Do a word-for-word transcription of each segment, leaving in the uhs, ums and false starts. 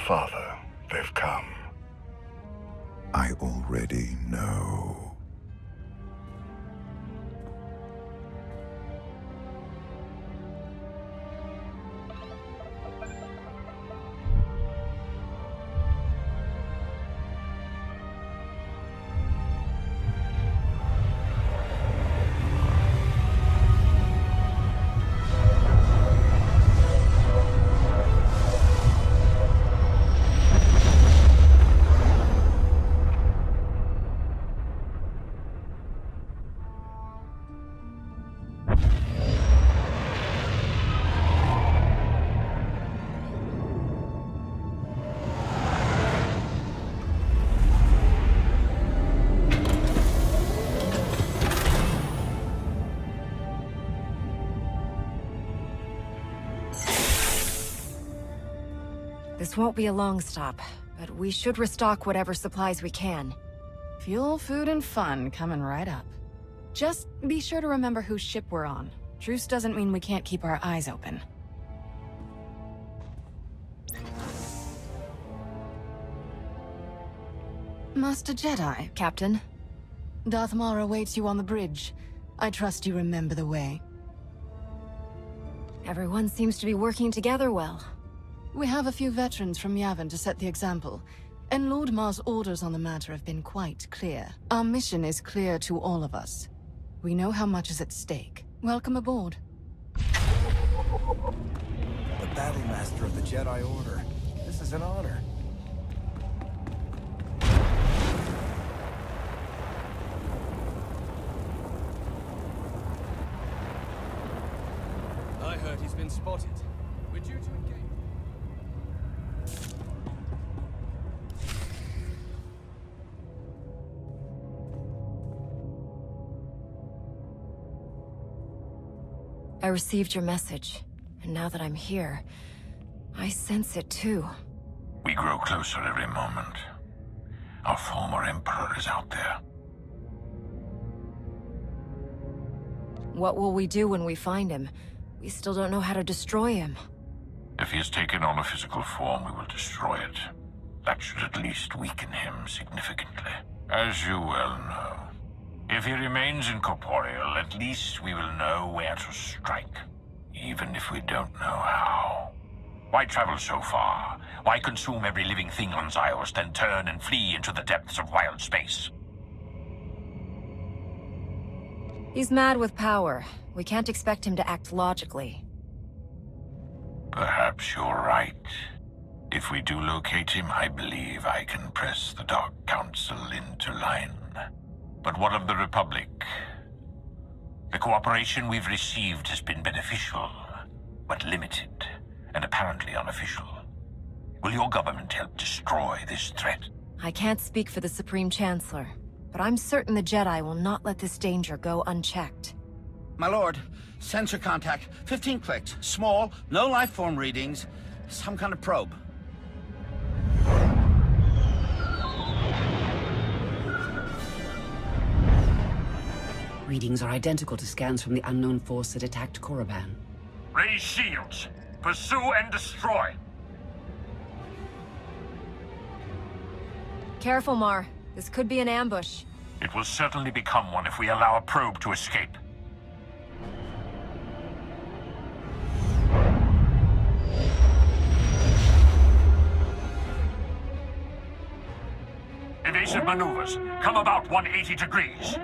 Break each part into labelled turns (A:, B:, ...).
A: Father, they've come.
B: I already know.
C: This won't be a long stop, but we should restock whatever supplies we can.
D: Fuel, food, and fun coming right up. Just be sure to remember whose ship we're on. Truce doesn't mean we can't keep our eyes open. Master Jedi.
C: Captain?
D: Darth Maul awaits you on the bridge. I trust you remember the way.
C: Everyone seems to be working together well.
D: We have a few veterans from Yavin to set the example, and Lord Mar's orders on the matter have been quite clear. Our mission is clear to all of us. We know how much is at stake. Welcome aboard.
E: The Battle Master of the Jedi Order. This is an honor. I heard he's been spotted. We're due to engage.
C: I received your message, and now that I'm here, I sense it too.
F: We grow closer every moment. Our former Emperor is out there.
C: What will we do when we find him? We still don't know how to destroy him.
F: If he has taken on a physical form, we will destroy it. That should at least weaken him significantly. As you well know. If he remains incorporeal, at least we will know where to strike. Even if we don't know how. Why travel so far? Why consume every living thing on Zyos, then turn and flee into the depths of wild space?
C: He's mad with power. We can't expect him to act logically.
F: Perhaps you're right. If we do locate him, I believe I can press the Dark Council into line. But what of the Republic? The cooperation we've received has been beneficial, but limited, and apparently unofficial. Will your government help destroy this threat?
C: I can't speak for the Supreme Chancellor, but I'm certain the Jedi will not let this danger go unchecked.
G: My lord, sensor contact, fifteen clicks, small, no life form readings, some kind of probe.
H: Readings are identical to scans from the unknown force that attacked Korriban.
F: Raise shields! Pursue and destroy!
C: Careful, Mar. This could be an ambush.
F: It will certainly become one if we allow a probe to escape. Evasive maneuvers. Come about one hundred eighty degrees.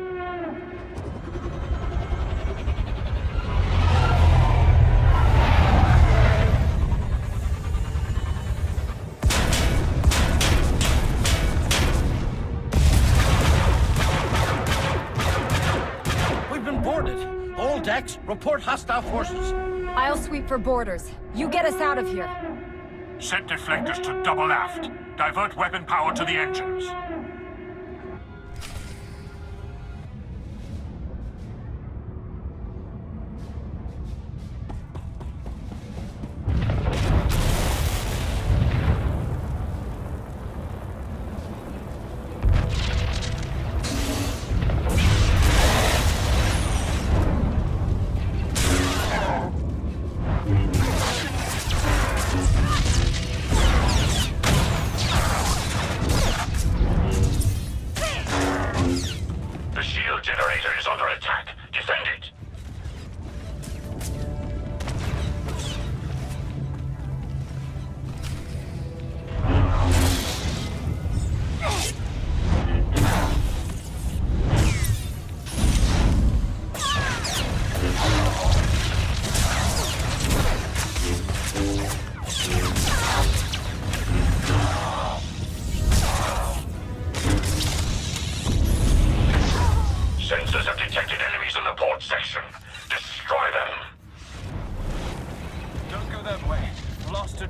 G: All decks, report hostile forces.
C: I'll sweep for borders. You get us out of here.
F: Set deflectors to double aft. Divert weapon power to the engines.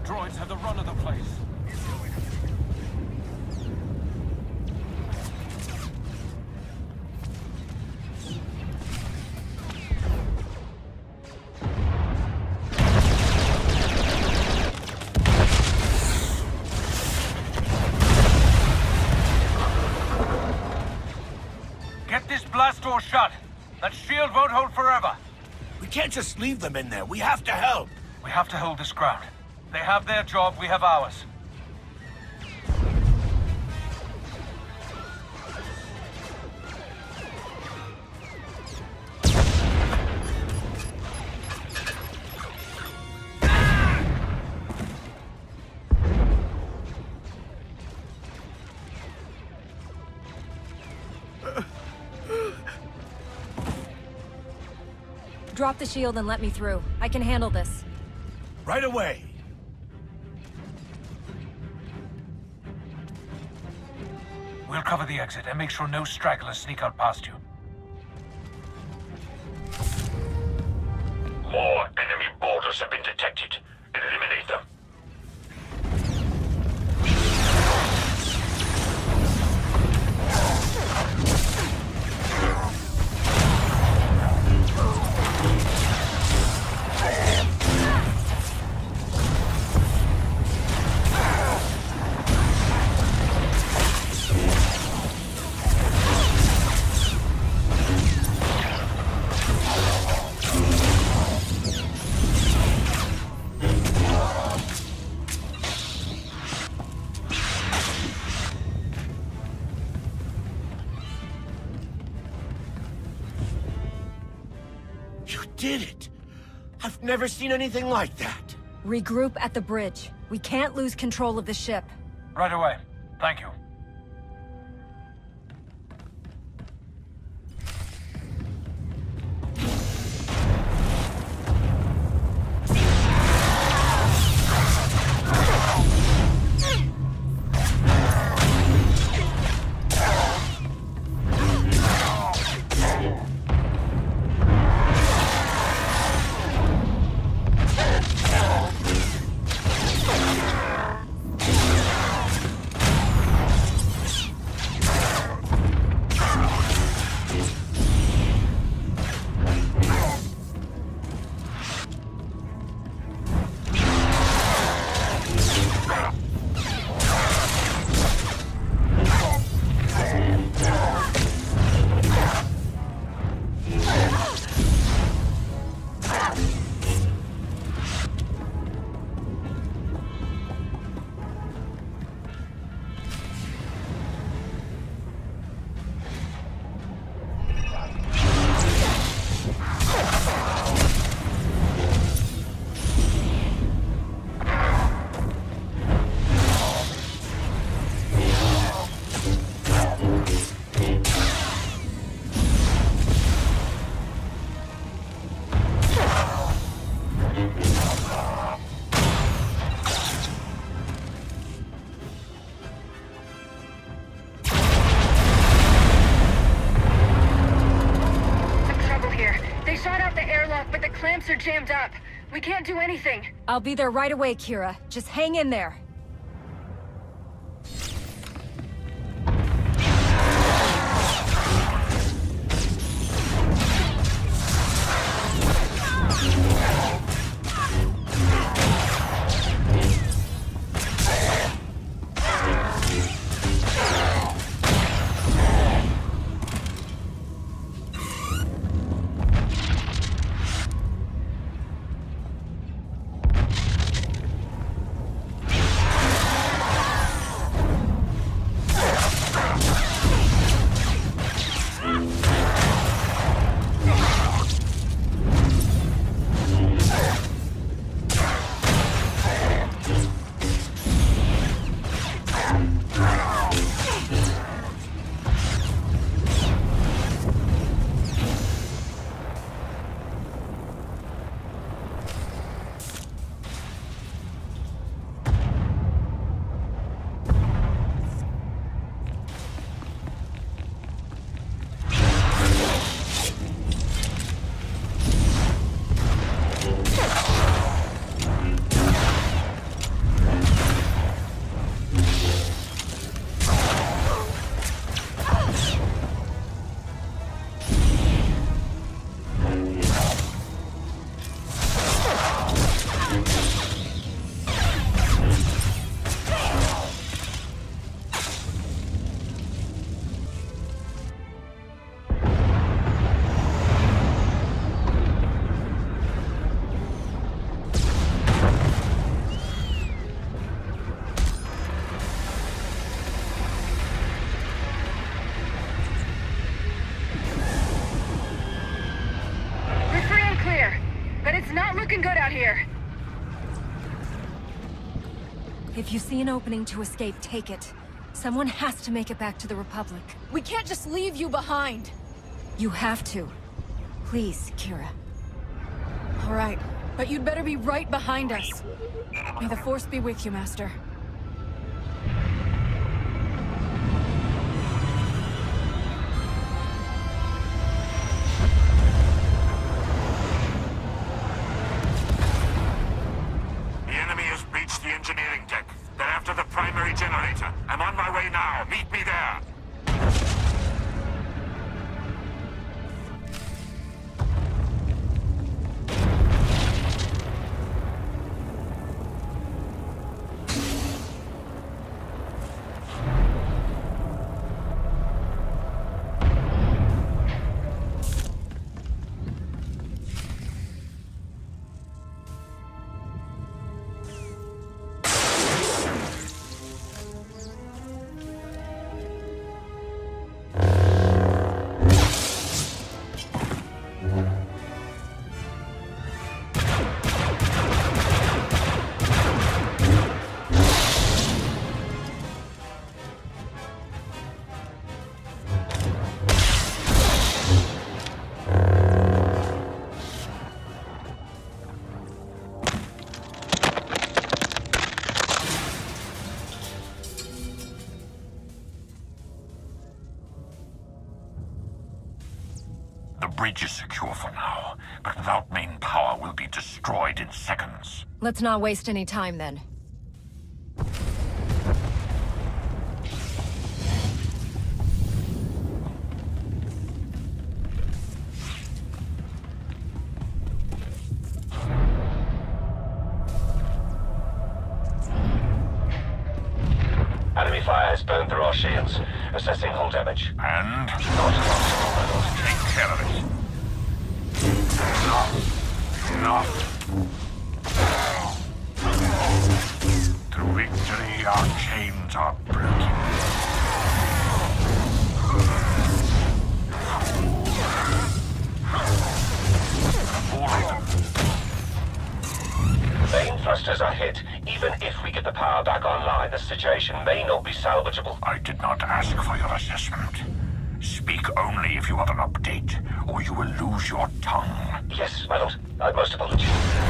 A: Droids have the run of the place.
F: Get this blast door shut. That shield won't hold forever.
E: We can't just leave them in there. We have to help.
F: We have to hold this ground. They have their job, we have ours.
C: Drop the shield and let me through. I can handle this.
E: Right away.
F: We'll cover the exit and make sure no stragglers sneak out past you. More enemy boarders have been detected. Eliminate them.
E: Did it! I've never seen anything like that.
C: Regroup at the bridge. We can't lose control of the ship.
F: Right away. Thank you.
C: Clamps are jammed up. We can't do anything. I'll be there right away, Kira. Just hang in there.
D: not looking good out here.
C: If you see an opening to escape, take it. Someone has to make it back to the Republic.
D: We can't just leave you behind.
C: You have to. Please, Kira.
D: All right, but you'd better be right behind us. May the Force be with you, Master.
F: The enemy has breached the engineering deck. They're after the primary generator. I'm on my way now. Meet me there. The bridge is secure for now, but without main power, we'll be destroyed in seconds.
C: Let's not waste any time, then.
A: Enemy fire has burned through our shields. Assessing hull damage.
F: And? Not possible. Take care of it. Enough. Enough. Through victory, our chains are broken. All of them.
A: Main thrusters are hit. Even if we get the power back online, the situation may not be salvageable.
F: I did not ask for your assessment. Speak only if you have an update, or you will lose your tongue.
A: Yes, my lord. I most apologize.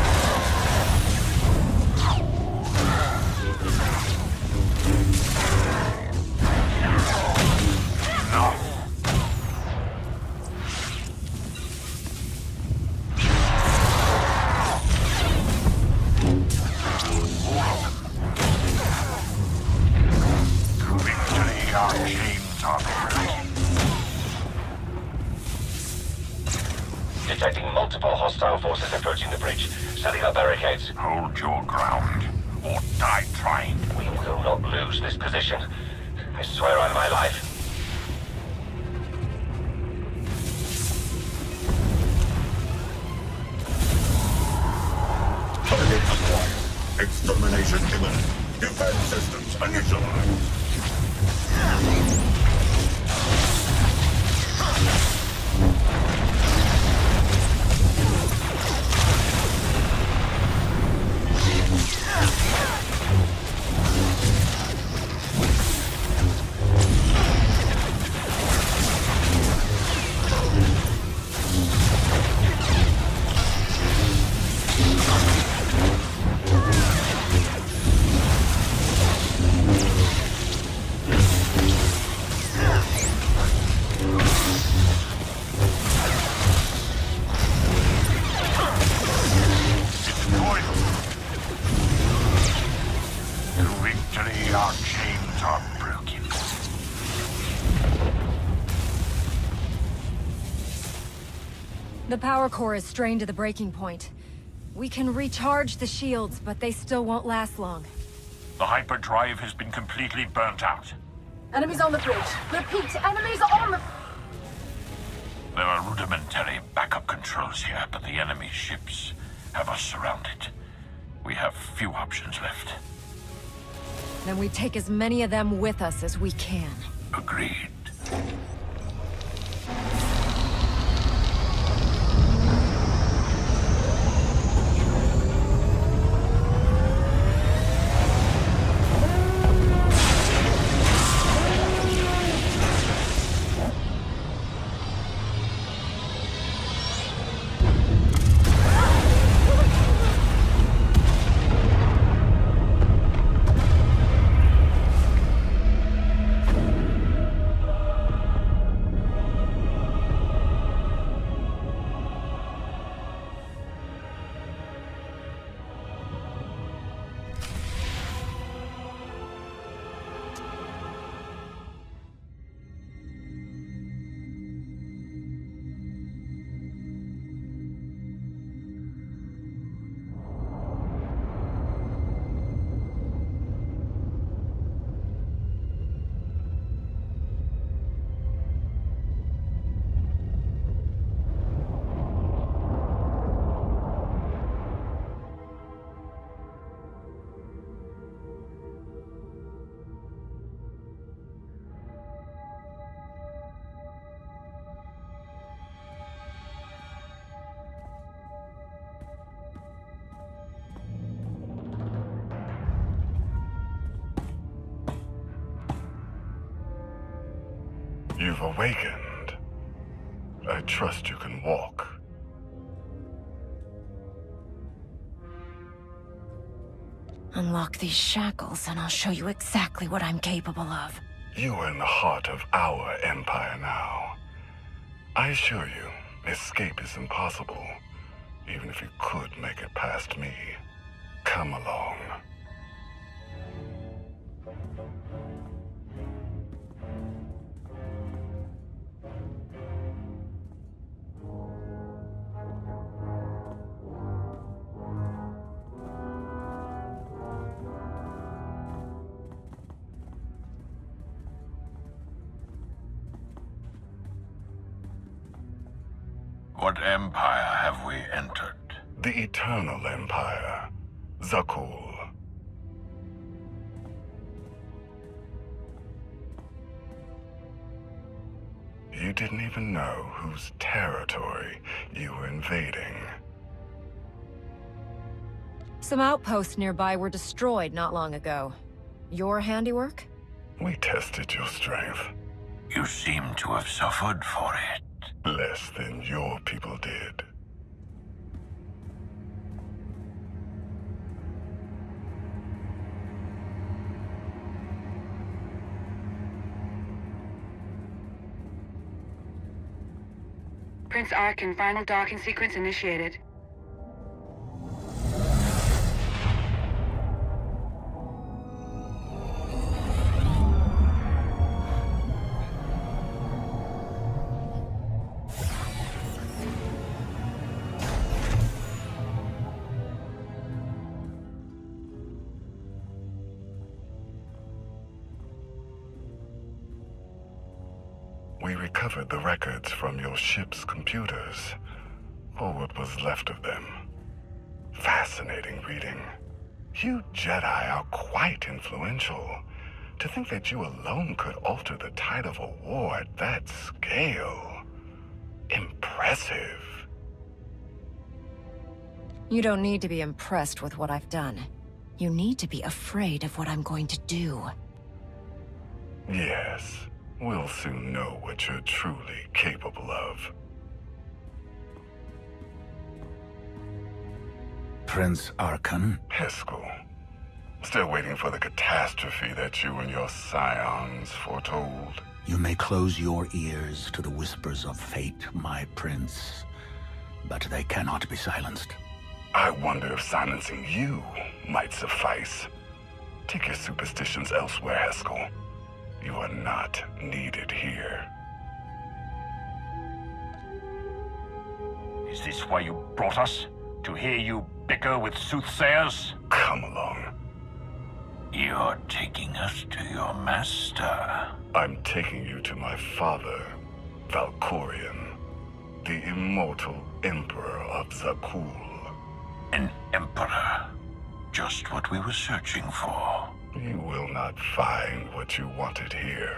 F: Enough. Our chains are breaking.
A: Detecting multiple hostile forces approaching the bridge. Setting up barricades.
F: Hold your ground, or die trying.
A: We will not lose this position. I swear on my life.
B: Target acquired. Extermination imminent. Defense systems initialized.
F: Our chains are broken.
C: The power core is strained to the breaking point. We can recharge the shields, but they still won't last long.
F: The hyperdrive has been completely burnt out.
D: Enemies on the bridge. Repeat, enemies on the...
F: There are rudimentary backup controls here, but the enemy ships have us surrounded. We have few options left.
C: Then we take as many of them with us as we can.
F: Agreed.
B: You've awakened. I trust you can walk.
C: Unlock these shackles, and I'll show you exactly what I'm capable of.
B: You are in the heart of our empire now. I assure you, escape is impossible, even if you could make it past me. Come along.
F: What empire have we entered?
B: The Eternal Empire. Zakuul. You didn't even know whose territory you were invading.
C: Some outposts nearby were destroyed not long ago. Your handiwork?
B: We tested your strength.
F: You seem to have suffered for it.
B: Less than your people did.
I: Prince Arkin, final docking sequence initiated.
B: We recovered the records from your ship's computers, or what was left of them. Fascinating reading. You Jedi are quite influential. To think that you alone could alter the tide of a war at that scale. Impressive.
C: You don't need to be impressed with what I've done. You need to be afraid of what I'm going to do.
B: Yes. We'll soon know what you're truly capable of.
E: Prince Arkin?
B: Heskel. Still waiting for the catastrophe that you and your scions foretold.
E: You may close your ears to the whispers of fate, my prince, but they cannot be silenced.
B: I wonder if silencing you might suffice. Take your superstitions elsewhere, Heskel. You are not needed here.
F: Is this why you brought us? To hear you bicker with soothsayers?
B: Come along.
F: You're taking us to your master.
B: I'm taking you to my father, Valkorion, the immortal Emperor of Zakuul.
F: An emperor. Just what we were searching for.
B: You will not find what you wanted here.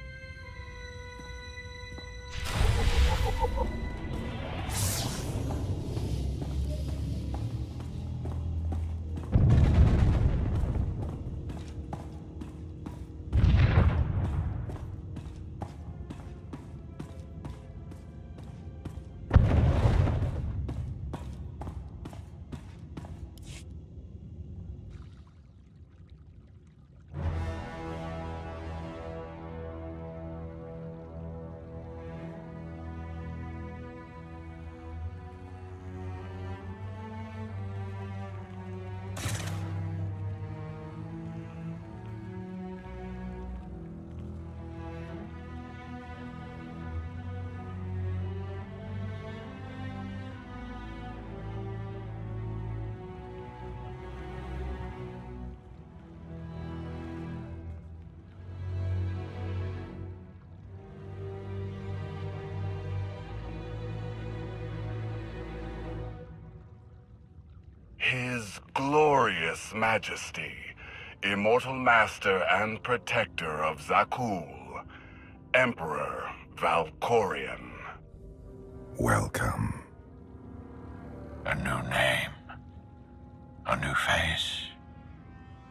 B: His glorious majesty, immortal master and protector of Zakuul, Emperor Valkorion.
E: Welcome.
F: A new name. A new face.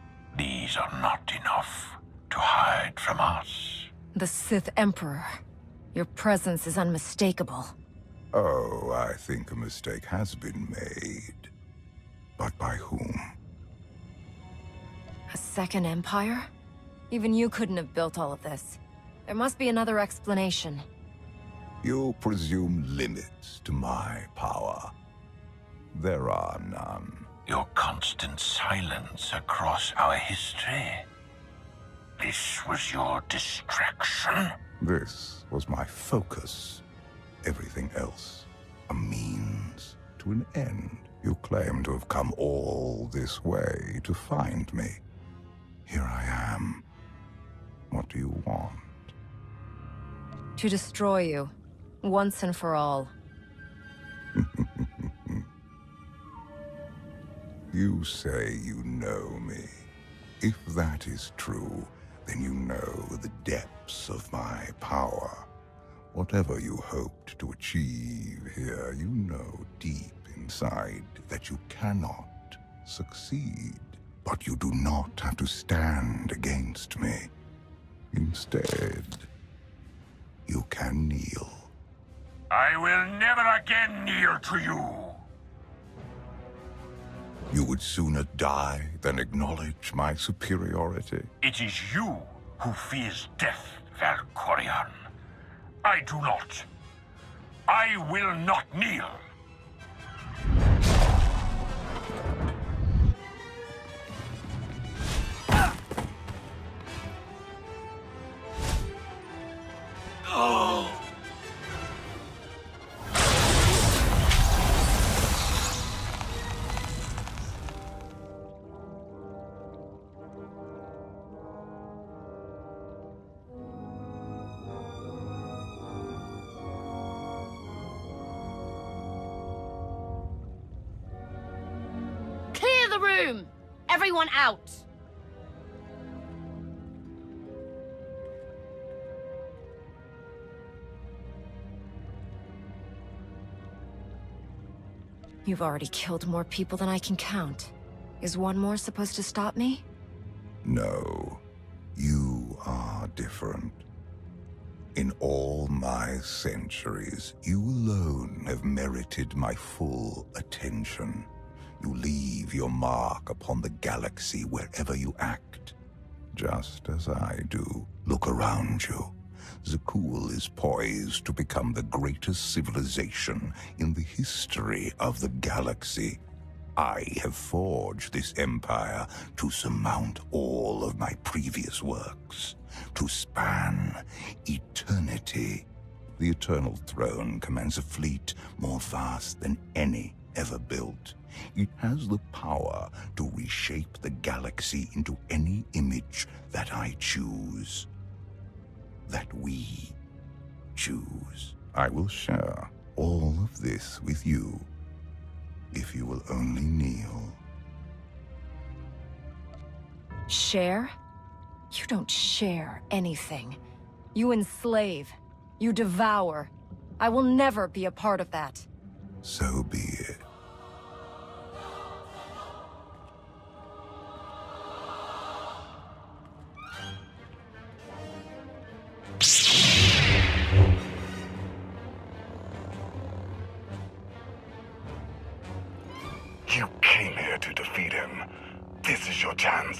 F: These are not enough to hide from us.
C: The Sith Emperor. Your presence is unmistakable.
J: Oh, I think a mistake has been made. But by whom?
C: A second empire? Even you couldn't have built all of this. There must be another explanation.
J: You presume limits to my power. There are none.
F: Your constant silence across our history. This was your distraction?
J: This was my focus. Everything else, a means to an end. You claim to have come all this way to find me. Here I am. What do you want?
C: To destroy you, once and for all.
J: You say you know me. If that is true, then you know the depths of my power. Whatever you hoped to achieve here, you know deep inside that you cannot succeed. But you do not have to stand against me. Instead, you can kneel.
F: I will never again kneel to you.
J: You would sooner die than acknowledge my superiority.
F: It is you who fears death, Valkorion. I do not. I will not kneel. Oh!
K: Clear the room! Everyone out!
C: You've already killed more people than I can count. Is one more supposed to stop me?
J: No, you are different. In all my centuries, you alone have merited my full attention. You leave your mark upon the galaxy wherever you act, just as I do. Look around you. Zakuul is poised to become the greatest civilization in the history of the galaxy. I have forged this empire to surmount all of my previous works, to span eternity. The Eternal Throne commands a fleet more vast than any ever built. It has the power to reshape the galaxy into any image that I choose. That we choose. I will share all of this with you, if you will only kneel.
C: Share? You don't share anything. You enslave. You devour. I will never be a part of that.
J: So be it.
B: You came here to defeat him. This is your chance.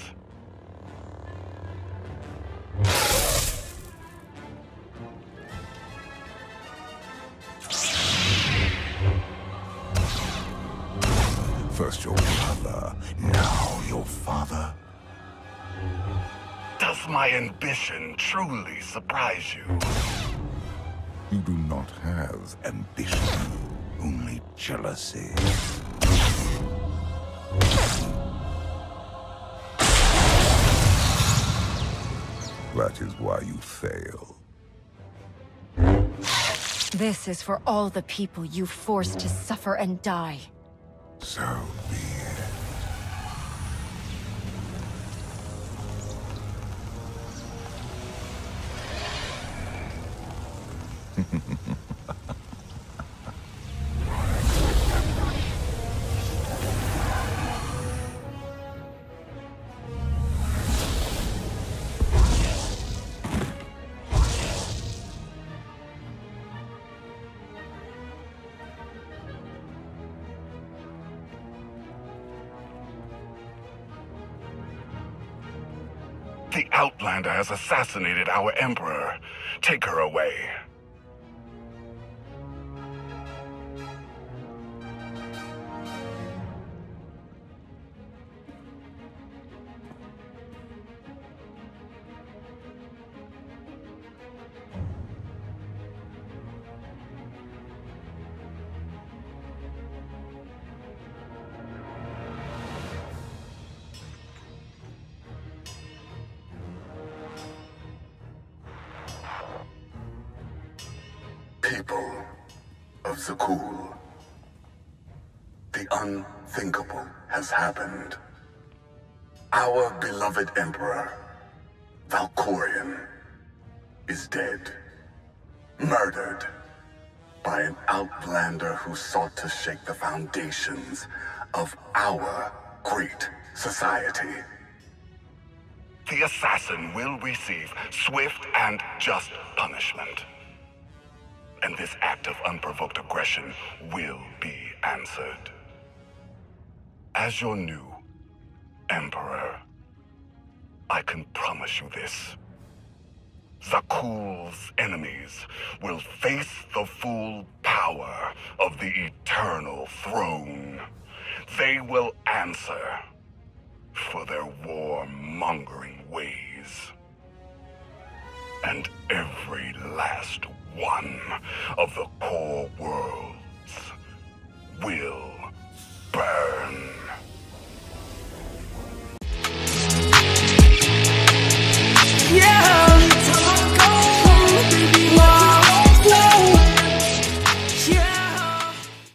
J: First your brother, now your father.
B: Does my ambition truly surprise you?
J: You do not have ambition, only jealousy. That is why you fail.
C: This is for all the people you forced to suffer and die.
J: So be it.
B: The Outlander has assassinated our Emperor. Take her away.
J: People of Zakuul, the unthinkable has happened. Our beloved Emperor, Valkorion, is dead. Murdered by an Outlander who sought to shake the foundations of our great society.
B: The assassin will receive swift and just punishment. And this act of unprovoked aggression will be answered. As your new Emperor, I can promise you this. Zakuul's enemies will face the full power of the Eternal Throne. They will answer for their war-mongering ways. And every last one of the core worlds will burn.